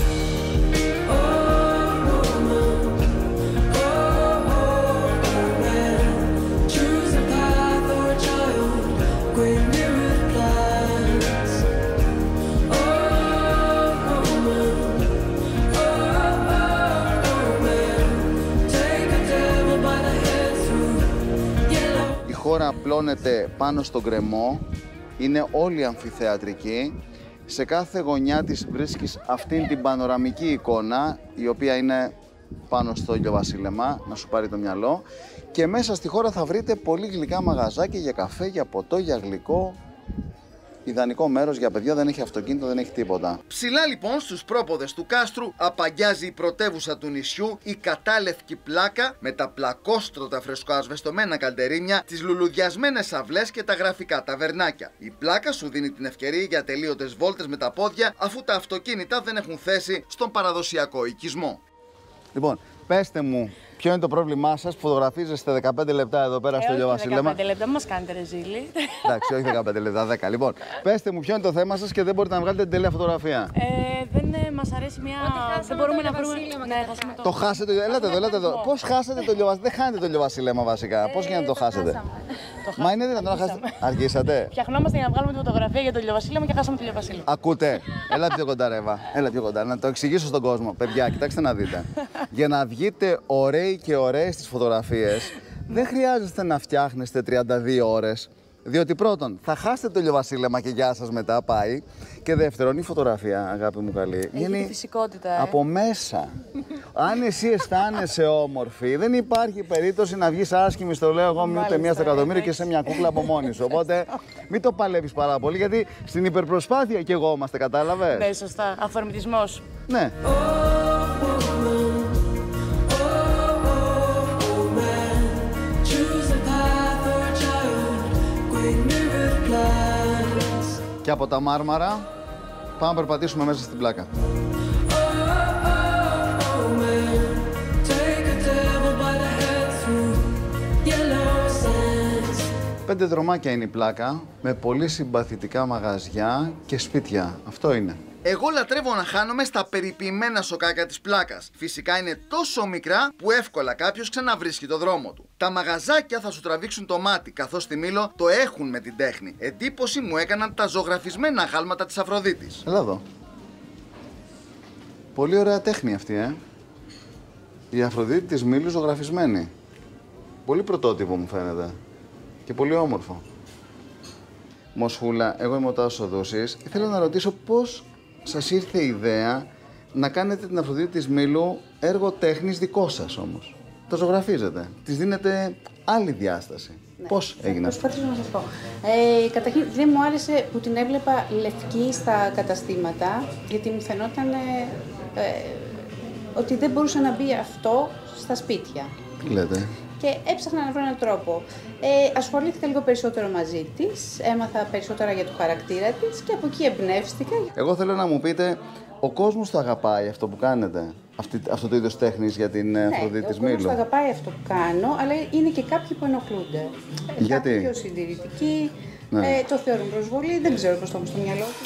Η χώρα απλώνεται πάνω στον γκρεμό, είναι όλη αμφιθεατρική. Σε κάθε γωνιά της βρίσκεις αυτήν την πανοραμική εικόνα, η οποία είναι πάνω στο ηλιοβασίλεμα, να σου πάρει το μυαλό. Και μέσα στη χώρα θα βρείτε πολύ γλυκά μαγαζάκια για καφέ, για ποτό, για γλυκό. Ιδανικό μέρος για παιδιά, δεν έχει αυτοκίνητο, δεν έχει τίποτα. Ψηλά λοιπόν στους πρόποδες του κάστρου απαγιάζει η πρωτεύουσα του νησιού, η κατάλευκη Πλάκα, με τα πλακόστρωτα φρεσκοασβεστομένα καλτερίμια, τις λουλουδιασμένες αυλές και τα γραφικά ταβερνάκια. Η Πλάκα σου δίνει την ευκαιρία για τελείωτες βόλτες με τα πόδια, αφού τα αυτοκίνητα δεν έχουν θέση στον παραδοσιακό οικισμό. Λοιπόν, πέστε μου, ποιο είναι το πρόβλημά σας που φωτογραφίζεστε δεκαπέντε λεπτά εδώ πέρα ε, στο ηλιοβασίλεμα? δεκαπέντε λεπτά, μας κάνετε ρεζίλι. Εντάξει, όχι δεκαπέντε λεπτά, δέκα. Λοιπόν, πέστε μου ποιο είναι το θέμα σας και δεν μπορείτε να βγάλετε την τελεία φωτογραφία. Ε, δεν ε, μας αρέσει μια. Δεν μπορούμε να βρούμε. Ναι, χάσαμε το. Το χάσετε, ελάτε εδώ, ελάτε εδώ. Πώς χάσετε το ηλιοβασίλεμα? Δεν χάνετε το ηλιοβασίλεμα βασικά. Πώς γίνεται να το χάσετε? Μα είναι δυνατόν να χάσετε? Αργήσατε. Φτιαχνόμαστε για να βγάλουμε τη φωτογραφία για το ηλιοβασίλεμα και χάσαμε το ηλιοβασίλεμα. Ακούτε, έλα πιο κοντά, Ρεύα. Έλα πιο κοντά, να το εξηγήσω στον κόσμο. Παιδιά, κοιτάξτε να δείτε. Για να βγείτε ωραίοι και ωραίες στις φωτογραφίες, δεν χρειάζεστε να φτιάχνεστε τριάντα δύο ώρες. Διότι πρώτον, θα χάσετε το ηλιοβασίλεμα και γεια σας μετά πάει. Και δεύτερον, η φωτογραφία, αγάπη μου καλή, είναι φυσικότητα. Ε. Από μέσα. Αν εσύ αισθάνεσαι όμορφη, δεν υπάρχει περίπτωση να βγεις άσχημη, στο λέω εγώ, ούτε μία στο εκατομμύριο και σε μια κούκλα από μόνη σου. Οπότε μην το παλεύεις πάρα πολύ, γιατί στην υπερπροσπάθεια κι εγώ είμαστε, κατάλαβες? Ναι, σωστά. Αφορμητισμός. Ναι. Και από τα Μάρμαρα πάμε να περπατήσουμε μέσα στην Πλάκα. Πέντε δρομάκια είναι η Πλάκα, με πολύ συμπαθητικά μαγαζιά και σπίτια. Αυτό είναι. Εγώ λατρεύω να χάνομαι στα περιποιημένα σοκάκια της Πλάκας. Φυσικά είναι τόσο μικρά που εύκολα κάποιος ξαναβρίσκει το δρόμο του. Τα μαγαζάκια θα σου τραβήξουν το μάτι, καθώς στη Μήλο το έχουν με την τέχνη. Εντύπωση μου έκαναν τα ζωγραφισμένα αγάλματα της Αφροδίτης. Έλα εδώ. Πολύ ωραία τέχνη αυτή, ε. Η Αφροδίτη της Μήλου ζωγραφισμένη. Πολύ πρωτότυπο μου φαίνεται. Και πολύ όμορφο. Μοσχούλα, εγώ είμαι ο Τάσος Dousis. Ήθελα να ρωτήσω πώς σας ήρθε η ιδέα να κάνετε την Αφροδίτη της Μήλου έργο τέχνης δικό σας όμως. Το ζωγραφίζετε, της δίνετε άλλη διάσταση. Ναι. Πώς έγινε αυτό? Προσπαθήσω να σας πω. Ε, καταρχήν δεν μου άρεσε που την έβλεπα λευκή στα καταστήματα, γιατί μου φαινόταν ε, ε, ότι δεν μπορούσε να μπει αυτό στα σπίτια. Τι λέτε? Και έψαχνα να βρω έναν τρόπο. Ε, ασχολήθηκα λίγο περισσότερο μαζί της, έμαθα περισσότερα για το χαρακτήρα της και από εκεί εμπνεύστηκα. Εγώ θέλω να μου πείτε, ο κόσμος το αγαπάει αυτό που κάνετε, αυτή, αυτό το είδος τέχνης για την ναι, Αφροδίτη της Μήλου? Ο κόσμος το αγαπάει αυτό που κάνω, αλλά είναι και κάποιοι που ενοχλούνται. Γιατί? Κάποιοι πιο συντηρητικοί, ναι. ε, το θεωρούν προσβολή, δεν ξέρω πώς το έχουν στο μυαλό του.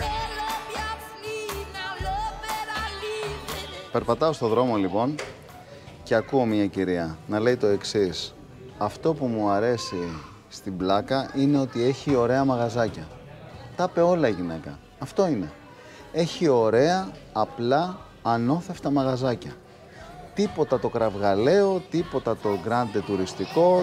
Περπατάω στο δρόμο λοιπόν και ακούω μια κυρία να λέει το εξής. Αυτό που μου αρέσει στην Πλάκα είναι ότι έχει ωραία μαγαζάκια. Τα είπε όλα η γυναίκα. Αυτό είναι. Έχει ωραία, απλά, ανώθευτα μαγαζάκια. Τίποτα το κραυγαλαίο, τίποτα το γκράντε τουριστικό.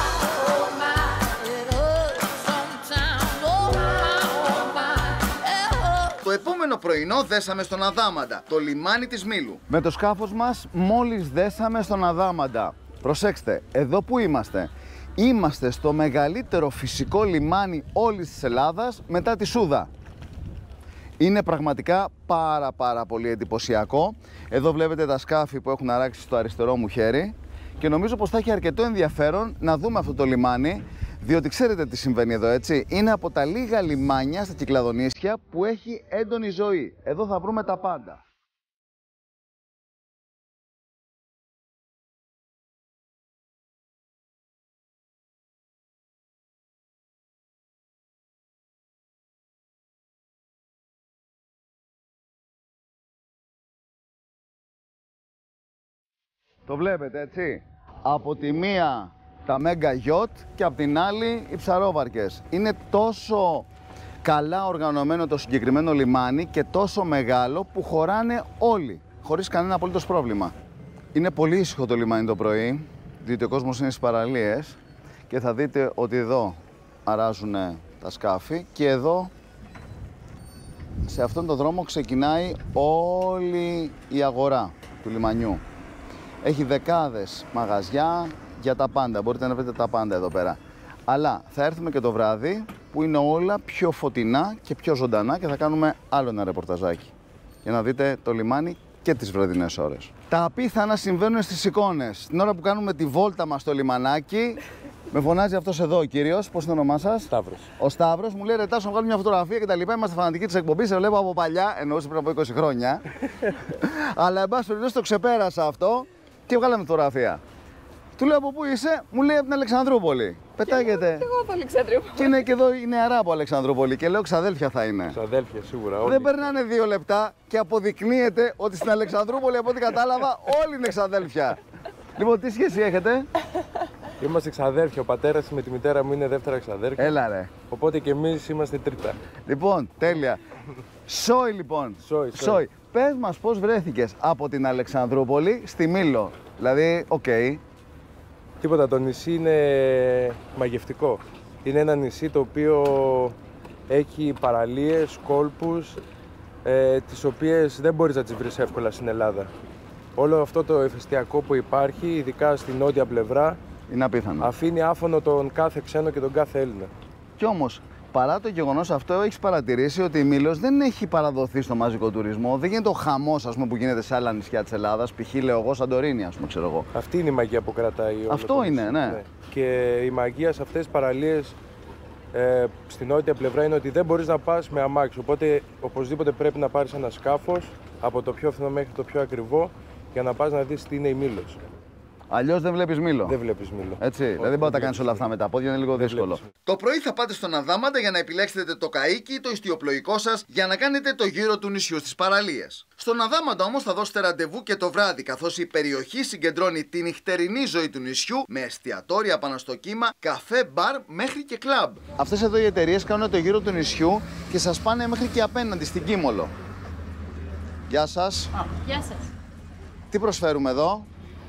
Το επόμενο πρωινό δέσαμε στον Αδάμαντα, το λιμάνι της Μήλου. Με το σκάφος μας μόλις δέσαμε στον Αδάμαντα. Προσέξτε, εδώ που είμαστε, είμαστε στο μεγαλύτερο φυσικό λιμάνι όλης της Ελλάδας μετά τη Σούδα. Είναι πραγματικά πάρα πάρα πολύ εντυπωσιακό. Εδώ βλέπετε τα σκάφη που έχουν αράξει στο αριστερό μου χέρι και νομίζω πως θα έχει αρκετό ενδιαφέρον να δούμε αυτό το λιμάνι, διότι ξέρετε τι συμβαίνει εδώ, έτσι. Είναι από τα λίγα λιμάνια στα Κυκλαδονήσια που έχει έντονη ζωή. Εδώ θα βρούμε τα πάντα. Το βλέπετε, έτσι. Από τη μία τα μέγα γιότ και από την άλλη οι ψαρόβαρκες. Είναι τόσο καλά οργανωμένο το συγκεκριμένο λιμάνι και τόσο μεγάλο που χωράνε όλοι, χωρίς κανένα απολύτως πρόβλημα. Είναι πολύ ήσυχο το λιμάνι το πρωί, διότι ο κόσμος είναι στις παραλίες και θα δείτε ότι εδώ αράζουν τα σκάφη και εδώ σε αυτόν τον δρόμο ξεκινάει όλη η αγορά του λιμανιού. Έχει δεκάδες μαγαζιά για τα πάντα, μπορείτε να βρείτε τα πάντα εδώ πέρα. Αλλά θα έρθουμε και το βράδυ που είναι όλα πιο φωτεινά και πιο ζωντανά και θα κάνουμε άλλο ένα ρεπορταζάκι για να δείτε το λιμάνι και τις βραδινές ώρες. Τα απίθανα συμβαίνουν στις εικόνες. Την ώρα που κάνουμε τη βόλτα μας στο λιμανάκι, με φωνάζει αυτός εδώ ο κύριος. Πώς είναι το όνομά σας? Σταύρος. Ο Σταύρος μου λέει: ρε Τάσο, να βγάλουμε μια φωτογραφία και τα λοιπά. Είμαστε φανατικοί της εκπομπής. Σε βλέπω από παλιά, εννοούσε πριν από είκοσι χρόνια. Αλλά εν πάση περιπτώσει το ξεπέρασα αυτό και βγάλαμε φωτογραφία. Του λέω: από πού είσαι? Μου λέει: από την Αλεξανδρούπολη. Πετάγεται. Και εγώ από Αλεξανδρούπολη. Και είναι και εδώ η νεαρά από Αλεξανδρούπολη. Και λέω: ξαδέλφια θα είναι. Ξαδέλφια, σίγουρα. Όλοι. Δεν περνάνε δύο λεπτά και αποδεικνύεται ότι στην Αλεξανδρούπολη, από ό,τι κατάλαβα, όλοι είναι ξαδέλφια. Λοιπόν, τι σχέση έχετε? Είμαστε ξαδέρφια. Ο πατέρας με τη μητέρα μου είναι δεύτερα ξαδέρφια. Έλα ρε. Οπότε και εμείς είμαστε τρίτα. Λοιπόν, τέλεια. Σόι λοιπόν. Σόι, Σόι. Σόι. Πες μας πώς βρέθηκες από την Αλεξανδρούπολη στη Μήλο. Δηλαδή, οκ. Okay. Τίποτα, το νησί είναι μαγευτικό. Είναι ένα νησί το οποίο έχει παραλίες, κόλπους, ε, τις οποίες δεν μπορείς να τις βρεις εύκολα στην Ελλάδα. Όλο αυτό το εφεστιακό που υπάρχει, ειδικά στην νότια πλευρά, είναι απίθανο. Αφήνει άφωνο τον κάθε ξένο και τον κάθε Έλληνα. Κι όμως, παρά το γεγονός αυτό, έχεις παρατηρήσει ότι η Μήλος δεν έχει παραδοθεί στο μαζικό τουρισμό. Δεν γίνεται ο χαμός, ας πούμε, που γίνεται σε άλλα νησιά της Ελλάδας, π.χ. λέω εγώ Σαντορίνη, ας πούμε, ξέρω εγώ. Αυτή είναι η μαγεία που κρατάει όλο. Αυτό το είναι, ναι. ναι. Και η μαγεία σε αυτές τις παραλίες ε, στην νότια πλευρά είναι ότι δεν μπορείς να πας με αμάξι. Οπότε οπωσδήποτε πρέπει να πάρεις ένα σκάφος από το πιο φθηνό μέχρι το πιο ακριβό για να πας να δεις τι είναι η Μήλος. Αλλιώς δεν βλέπεις Μήλο. Δεν βλέπεις Μήλο. Έτσι, δηλαδή δεν μπορεί να τα κάνεις όλα αυτά με τα πόδια, είναι λίγο δύσκολο. Βλέπεις. Το πρωί θα πάτε στον Αδάματα για να επιλέξετε το καΐκι ή το ιστιοπλοϊκό σας για να κάνετε το γύρο του νησιού στις παραλίες. Στον Αδάματα όμως θα δώσετε ραντεβού και το βράδυ, καθώς η περιοχή συγκεντρώνει τη νυχτερινή ζωή του νησιού με εστιατόρια πάνω στο κύμα, καφέ, μπαρ μέχρι και κλαμπ. Αυτές εδώ οι εταιρείες κάνουν το γύρο του νησιού και σας πάνε μέχρι και απέναντι στην Κίμολο. Γεια σας. Α, γεια σας. Τι προσφέρουμε εδώ?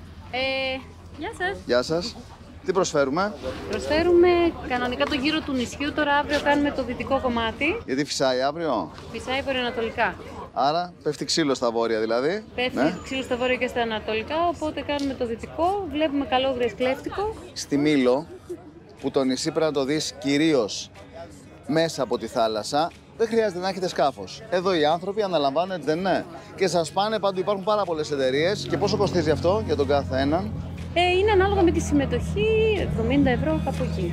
Ε, γεια σας. Γεια σας. Τι προσφέρουμε? Προσφέρουμε κανονικά το γύρο του νησιού, τώρα αύριο κάνουμε το δυτικό κομμάτι. Γιατί φυσάει αύριο? Φυσάει βορειοανατολικά. Άρα πέφτει ξύλο στα βόρεια δηλαδή. Πέφτει ναι. ξύλο στα βόρεια και στα ανατολικά, οπότε κάνουμε το δυτικό, βλέπουμε καλόγριες κλέφτικο. Στη Μήλο, που το νησί πρέπει να το δεις κυρίως μέσα από τη θάλασσα, δεν χρειάζεται να έχετε σκάφος. Εδώ οι άνθρωποι αναλαμβάνουν, έτσι δεν είναι? Και σας πάνε, πάντου υπάρχουν πάρα πολλές εταιρείες. Και πόσο κοστίζει αυτό για τον κάθε έναν? Ε, είναι ανάλογα με τη συμμετοχή, εβδομήντα ευρώ κάπου εκεί.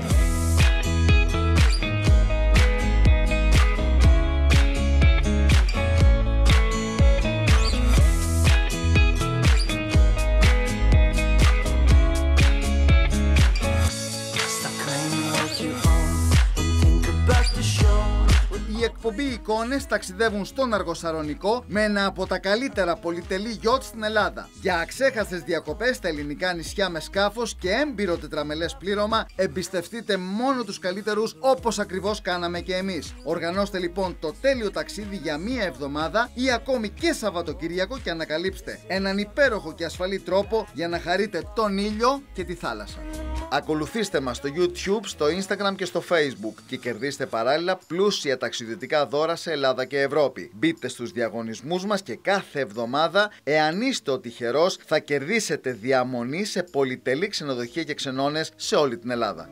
Οι εκπομπή εικόνες ταξιδεύουν στον Αργοσαρονικό με ένα από τα καλύτερα πολυτελή γιότ στην Ελλάδα. Για αξέχαστες διακοπές στα ελληνικά νησιά με σκάφος και έμπειρο τετραμελές πλήρωμα, εμπιστευτείτε μόνο τους καλύτερους, όπως ακριβώς κάναμε και εμείς. Οργανώστε λοιπόν το τέλειο ταξίδι για μία εβδομάδα ή ακόμη και Σαββατοκύριακο και ανακαλύψτε έναν υπέροχο και ασφαλή τρόπο για να χαρείτε τον ήλιο και τη θάλασσα. Ακολουθήστε μας στο YouTube, στο Instagram και στο Facebook και κερδίστε παράλληλα πλούσια ταξιδιωτικά δώρα σε Ελλάδα και Ευρώπη. Μπείτε στους διαγωνισμούς μας και κάθε εβδομάδα, εάν είστε ο τυχερός, θα κερδίσετε διαμονή σε πολυτελή ξενοδοχεία και ξενώνες σε όλη την Ελλάδα.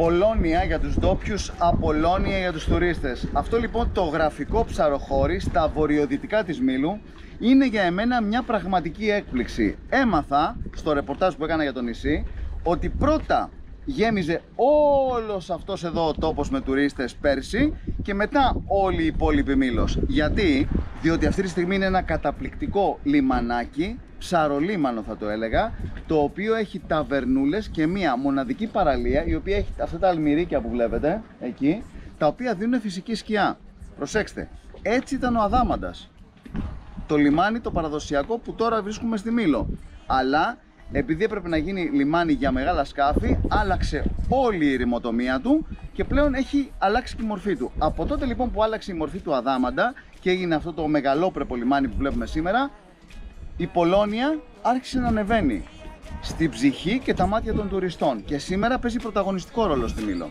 Πολώνια για τους ντόπιους, Απολώνια για τους τουρίστες. Αυτό λοιπόν το γραφικό ψαροχώρι στα βορειοδυτικά της Μήλου είναι για εμένα μια πραγματική έκπληξη. Έμαθα στο ρεπορτάζ που έκανα για το νησί ότι πρώτα γέμιζε όλος αυτός εδώ ο τόπος με τουρίστες πέρσι και μετά όλη η υπόλοιπη Μήλος. Γιατί? Διότι αυτή τη στιγμή είναι ένα καταπληκτικό λιμανάκι, ψαρολίμανο θα το έλεγα, το οποίο έχει ταβερνούλες και μία μοναδική παραλία, η οποία έχει αυτά τα αλμυρίκια που βλέπετε εκεί, τα οποία δίνουν φυσική σκιά. Προσέξτε, έτσι ήταν ο Αδάμαντας, το λιμάνι το παραδοσιακό που τώρα βρίσκουμε στη Μήλο. Αλλά επειδή έπρεπε να γίνει λιμάνι για μεγάλα σκάφη, άλλαξε όλη η ρημοτομία του και πλέον έχει αλλάξει και η μορφή του. Από τότε λοιπόν που άλλαξε η μορφή του Αδάμαντα και έγινε αυτό το μεγαλόπρεπο λιμάνι που βλέπουμε σήμερα, η Πολώνια άρχισε να ανεβαίνει στην ψυχή και τα μάτια των τουριστών και σήμερα παίζει πρωταγωνιστικό ρόλο στη Μήλο.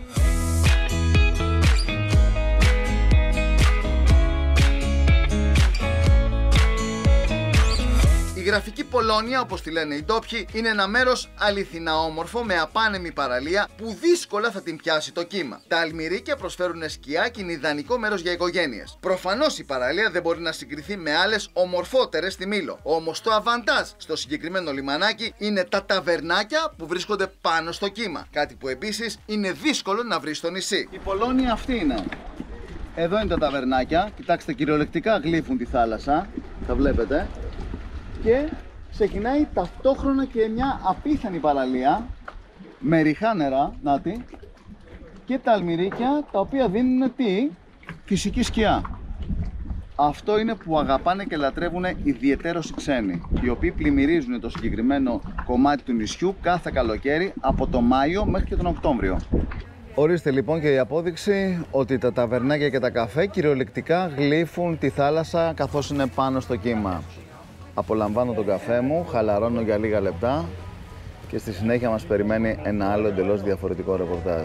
Η γραφική Πολώνια, όπως τη λένε οι ντόπιοι, είναι ένα μέρος αληθινά όμορφο με απάνεμη παραλία που δύσκολα θα την πιάσει το κύμα. Τα αλμυρίκια προσφέρουν σκιά και είναι ιδανικό μέρος για οικογένειες. Προφανώς η παραλία δεν μπορεί να συγκριθεί με άλλες ομορφότερες στη Μήλο. Όμως το αβαντάζ στο συγκεκριμένο λιμανάκι είναι τα ταβερνάκια που βρίσκονται πάνω στο κύμα. Κάτι που επίσης είναι δύσκολο να βρει στο νησί. Η Πολώνια αυτή είναι. Εδώ είναι τα ταβερνάκια. Κοιτάξτε, κυριολεκτικά γλύφουν τη θάλασσα. Τα βλέπετε. Και ξεκινάει ταυτόχρονα και μια απίθανη παραλία με ριχά νερά, νάτι, και τα αλμυρίκια τα οποία δίνουν τι? Φυσική σκιά. Αυτό είναι που αγαπάνε και λατρεύουν ιδιαιτέρως οι ξένοι, οι οποίοι πλημμυρίζουν το συγκεκριμένο κομμάτι του νησιού κάθε καλοκαίρι από το Μάιο μέχρι και τον Οκτώβριο. Ορίστε λοιπόν και η απόδειξη ότι τα ταβερνάκια και τα καφέ κυριολεκτικά γλύφουν τη θάλασσα καθώς είναι πάνω στο κύμα. Απολαμβάνω τον καφέ μου, χαλαρώνω για λίγα λεπτά και στη συνέχεια μας περιμένει ένα άλλο εντελώς διαφορετικό ρεπορτάζ.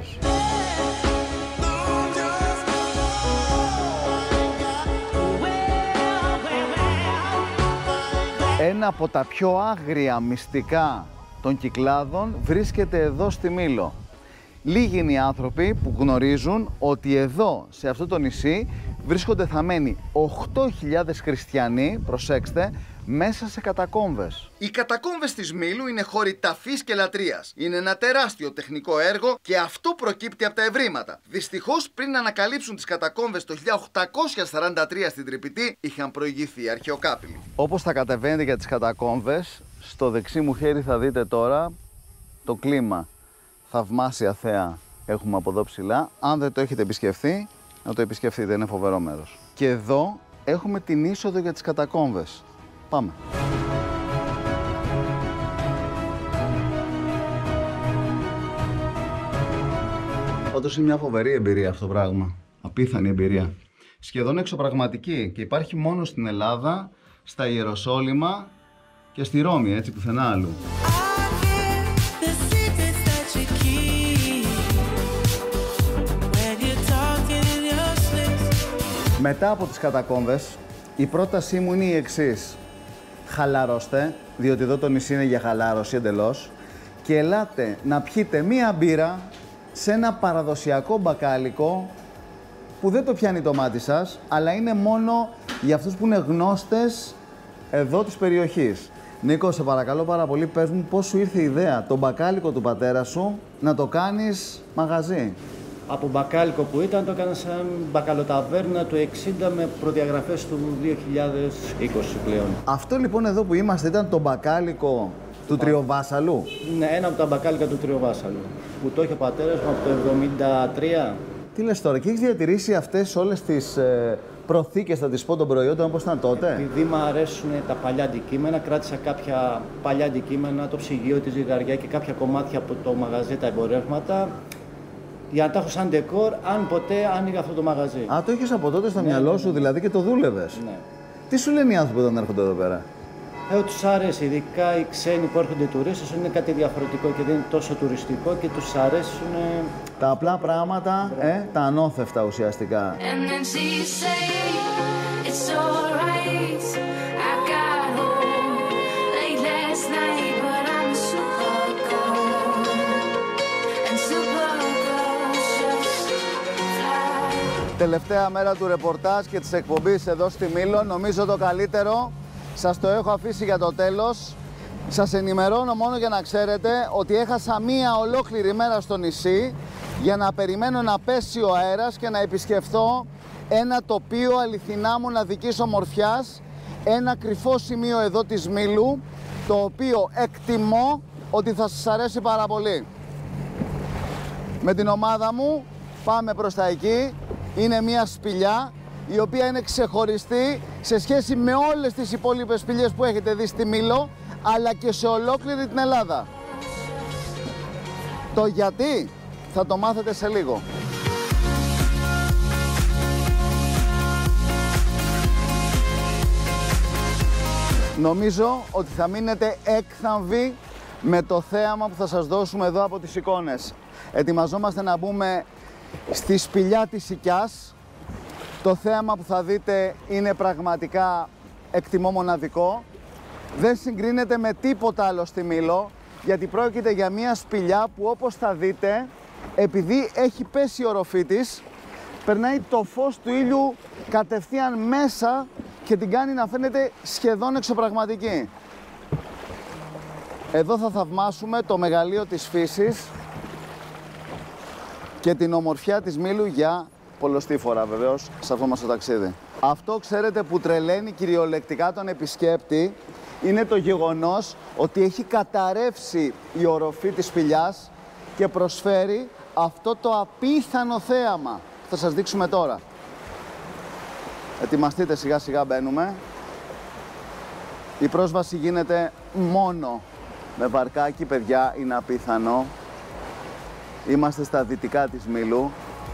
Ένα από τα πιο άγρια μυστικά των Κυκλάδων βρίσκεται εδώ στη Μήλο. Λίγοι είναι οι άνθρωποι που γνωρίζουν ότι εδώ, σε αυτό το νησί, βρίσκονται θαμμένοι οκτώ χιλιάδες χριστιανοί, προσέξτε, μέσα σε κατακόμβες. Οι κατακόμβες της Μήλου είναι χώροι ταφής και λατρείας. Είναι ένα τεράστιο τεχνικό έργο και αυτό προκύπτει από τα ευρήματα. Δυστυχώς, πριν ανακαλύψουν τις κατακόμβες το χίλια οκτακόσια σαράντα τρία στην Τρυπητή, είχαν προηγηθεί οι αρχαιοκάπηλοι. Όπως θα κατεβαίνετε για τις κατακόμβες, στο δεξί μου χέρι θα δείτε τώρα το κλίμα. Θαυμάσια θέα έχουμε από εδώ ψηλά. Αν δεν το έχετε επισκεφθεί, να το επισκεφτείτε, είναι φοβερό μέρος. Και εδώ έχουμε την είσοδο για τις κατακόμβες. Πάμε. Όντως είναι μια φοβερή εμπειρία αυτό το πράγμα. Απίθανη εμπειρία. Σχεδόν εξωπραγματική και υπάρχει μόνο στην Ελλάδα, στα Ιεροσόλυμα και στη Ρώμη, έτσι πουθενά άλλου. Μετά από τις κατακόμβες, η πρότασή μου είναι η εξής. Χαλαρώστε, διότι εδώ το νησί είναι για χαλάρωση εντελώς, και ελάτε να πιείτε μία μπύρα σε ένα παραδοσιακό μπακάλικο που δεν το πιάνει το μάτι σας, αλλά είναι μόνο για αυτούς που είναι γνώστες εδώ της περιοχής. Νίκο, σε παρακαλώ πάρα πολύ, πες μου πώς σου ήρθε η ιδέα το μπακάλικο του πατέρα σου να το κάνεις μαγαζί. Από μπακάλικο που ήταν, το έκανα σαν μπακαλοταβέρνα του εξήντα με προδιαγραφές του δύο χιλιάδες είκοσι πλέον. Αυτό λοιπόν εδώ που είμαστε ήταν το μπακάλικο του Τριοβάσαλου. Ναι, ένα από τα μπακάλικα του Τριοβάσαλου, που το είχε ο πατέρας μου από το εβδομήντα τρία. Τι λες τώρα, και έχεις διατηρήσει αυτές όλες τις ε, προθήκες, θα τις πω, των προϊόντων όπως ήταν τότε? Επειδή μου αρέσουν τα παλιά αντικείμενα, κράτησα κάποια παλιά αντικείμενα, το ψυγείο, τη ζυγαριά και κάποια κομμάτια από το μαγαζί, τα εμπορεύματα, για να τα έχω σαν ντεκόρ, αν ποτέ άνοιγα αυτό το μαγαζί. Α, το είχες από τότε στο ναι, μυαλό σου, δηλαδή, και το δούλευες. Ναι. Τι σου λένε οι άνθρωποι όταν έρχονται εδώ πέρα? Ε, ότι τους αρέσει, ειδικά οι ξένοι που έρχονται τουρίστες, είναι κάτι διαφορετικό και δεν είναι τόσο τουριστικό και τους αρέσουν τα απλά πράγματα, ε, τα ανώθευτα ουσιαστικά. Τελευταία μέρα του ρεπορτάζ και της εκπομπής εδώ στη Μήλο. Νομίζω το καλύτερο σας το έχω αφήσει για το τέλος. Σας ενημερώνω μόνο για να ξέρετε ότι έχασα μία ολόκληρη μέρα στο νησί για να περιμένω να πέσει ο αέρας και να επισκεφθώ ένα τοπίο αληθινά μοναδικής ομορφιάς, ένα κρυφό σημείο εδώ της Μήλου, το οποίο εκτιμώ ότι θα σας αρέσει πάρα πολύ. Με την ομάδα μου πάμε προς τα εκεί. Είναι μια σπηλιά η οποία είναι ξεχωριστή σε σχέση με όλες τις υπόλοιπες σπηλιές που έχετε δει στη Μήλο, αλλά και σε ολόκληρη την Ελλάδα. Το γιατί θα το μάθετε σε λίγο. Νομίζω ότι θα μείνετε έκθαμβοι με το θέαμα που θα σας δώσουμε εδώ από τις εικόνες. Ετοιμαζόμαστε να μπούμε στη σπηλιά της Σικιάς. Το θέαμα που θα δείτε είναι πραγματικά εκτιμώ μοναδικό. Δεν συγκρίνεται με τίποτα άλλο στη Μήλο, γιατί πρόκειται για μια σπηλιά που, όπως θα δείτε, επειδή έχει πέσει η οροφή της, περνάει το φως του ήλιου κατευθείαν μέσα και την κάνει να φαίνεται σχεδόν εξωπραγματική. Εδώ θα θαυμάσουμε το μεγαλείο της φύσης και την ομορφιά της Μήλου για πολλοστή φορά βεβαίως σε αυτό μας το ταξίδι. Αυτό, ξέρετε, που τρελαίνει κυριολεκτικά τον επισκέπτη είναι το γεγονός ότι έχει καταρρεύσει η οροφή της σπηλιάς και προσφέρει αυτό το απίθανο θέαμα που θα σας δείξουμε τώρα. Ετοιμαστείτε, σιγά σιγά μπαίνουμε. Η πρόσβαση γίνεται μόνο με βαρκάκι, παιδιά, είναι απίθανο. Είμαστε στα δυτικά της Μήλου.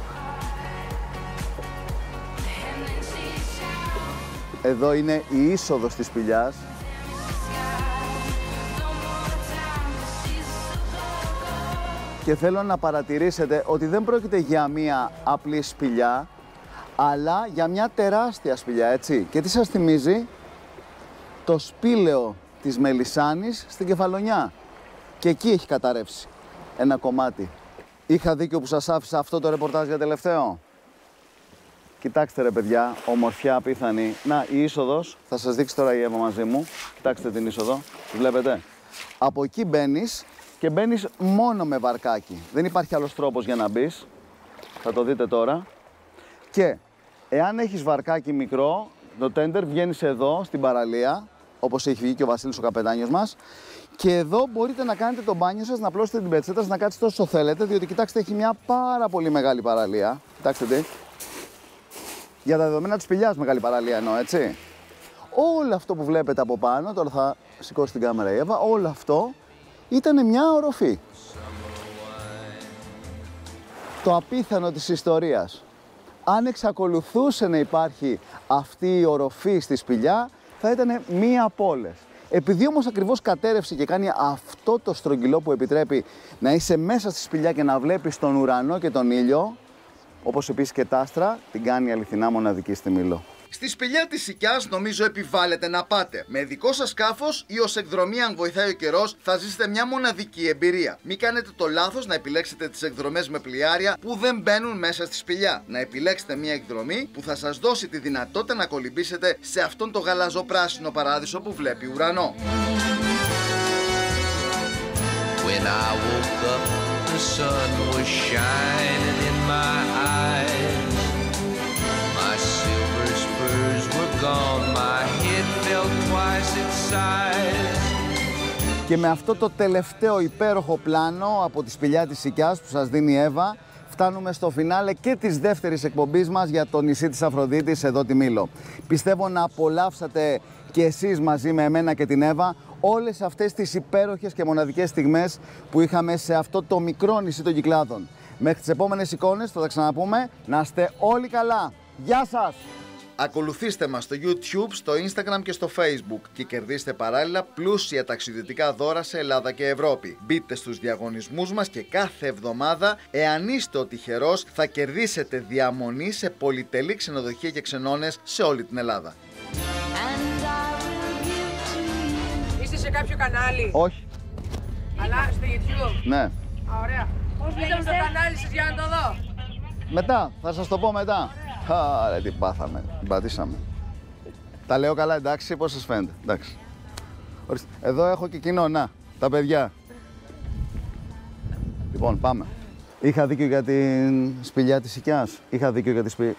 Εδώ είναι η είσοδος της σπηλιάς. Και θέλω να παρατηρήσετε ότι δεν πρόκειται για μία απλή σπηλιά, αλλά για μια τεράστια σπηλιά, έτσι. Και τι σας θυμίζει? Το σπήλαιο της Μελισσάνης στην Κεφαλονιά. Και εκεί έχει καταρρεύσει ένα κομμάτι. Είχα δίκιο που σας άφησα αυτό το ρεπορτάζ για τελευταίο. Κοιτάξτε ρε παιδιά, ομορφιά απίθανη. Να, η είσοδος, θα σας δείξει τώρα η Εύα μαζί μου. Κοιτάξτε την είσοδο, τη βλέπετε? Από εκεί μπαίνεις και μπαίνεις μόνο με βαρκάκι. Δεν υπάρχει άλλος τρόπος για να μπεις. Θα το δείτε τώρα. Και εάν έχεις βαρκάκι μικρό, το τέντερ βγαίνεις εδώ στην παραλία, όπως έχει βγει και ο Βασίλης ο καπετάνιος μας. Και εδώ μπορείτε να κάνετε το μπάνιο σας, να απλώσετε την πετσέτα σας, να κάτσετε όσο θέλετε, διότι κοιτάξτε, έχει μια πάρα πολύ μεγάλη παραλία. Κοιτάξτε τι. Για τα δεδομένα της σπηλιάς μεγάλη παραλία εννοώ, έτσι. Όλο αυτό που βλέπετε από πάνω, τώρα θα σηκώσει την κάμερα η Εύα, όλο αυτό ήταν μια οροφή. Το απίθανο της ιστορίας. Αν εξακολουθούσε να υπάρχει αυτή η οροφή στη σπηλιά, θα ήταν μία από όλες. Επειδή όμως ακριβώς κατέρευσε και κάνει αυτό το στρογγυλό που επιτρέπει να είσαι μέσα στη σπηλιά και να βλέπεις τον ουρανό και τον ήλιο, όπως επίσης και τα άστρα, την κάνει αληθινά μοναδική στη Μήλο. Στη σπηλιά της Σικιάς νομίζω επιβάλλεται να πάτε. Με δικό σας σκάφος ή ως εκδρομή, αν βοηθάει ο καιρός, θα ζήσετε μια μοναδική εμπειρία. Μην κάνετε το λάθος να επιλέξετε τις εκδρομές με πλοιάρια που δεν μπαίνουν μέσα στη σπηλιά. Να επιλέξετε μια εκδρομή που θα σας δώσει τη δυνατότητα να κολυμπήσετε σε αυτόν τον γαλαζοπράσινο παράδεισο που βλέπει ουρανό. When I woke up, the sun was shining in my eyes. My silver spurs were gone, my head felt twice its size. Και με αυτό το τελευταίο υπέροχο πλάνο από τη σπηλιά της Σικιάς που σας δίνει η Εύα, φτάνουμε στο φινάλε και της δεύτερης εκπομπής μας για το νησί της Αφροδίτης, εδώ τη Μήλο. Πιστεύω να απολαύσατε και εσείς μαζί με εμένα και την Εύα όλες αυτές τις υπέροχες και μοναδικές στιγμές που είχαμε σε αυτό το μικρό νησί των Κυκλάδων. Μέχρι τις επόμενες εικόνες θα τα ξαναπούμε. Να είστε όλοι καλά. Γεια σας! Ακολουθήστε μας στο YouTube, στο Instagram και στο Facebook και κερδίστε παράλληλα πλούσια ταξιδιωτικά δώρα σε Ελλάδα και Ευρώπη. Μπείτε στους διαγωνισμούς μας και κάθε εβδομάδα, εάν είστε ο τυχερός, θα κερδίσετε διαμονή σε πολυτελή ξενοδοχεία και ξενώνες σε όλη την Ελλάδα. Είστε σε κάποιο κανάλι? Όχι. Αλλά στο YouTube? Ναι. Α, ωραία. Πώς λέγεται το κανάλι σας για να το δω? Μετά, θα σας το πω μετά. Άρα τι πάθαμε, την πατήσαμε. Τα λέω καλά, εντάξει, πώς σας φαίνεται, εντάξει. Ορίστε. Εδώ έχω και κοινό, να, τα παιδιά. Λοιπόν, πάμε. Είχα δίκιο για την σπηλιά της Σικιάς. Είχα δίκιο για τη σπηλιά.